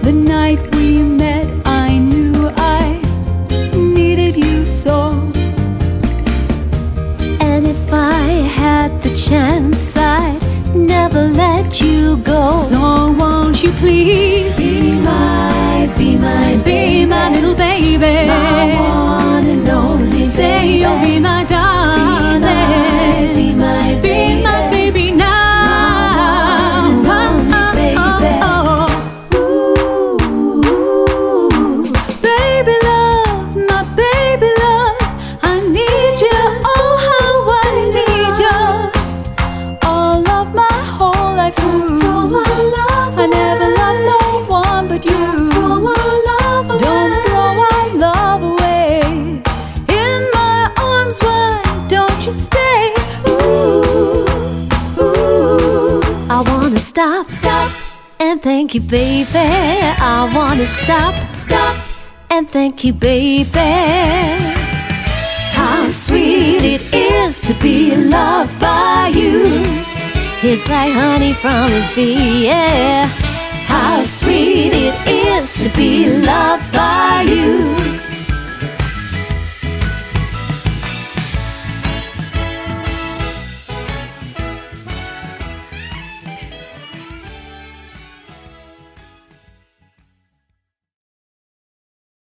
The night we met, I knew I needed you so. And if I had the chance, I'd never let you go. So won't you please be my little baby, my one and only say baby. you'll be my darling, be my baby now. Ooh, baby love, my baby love, I need you, oh how I need you. All of my whole life through, I never loved no one but you. Don't throw our love away. In my arms, why don't you stay? Ooh, ooh. I wanna stop and thank you, baby. I wanna stop and thank you, baby. How sweet it is to be loved by you. It's like honey from a bee, yeah.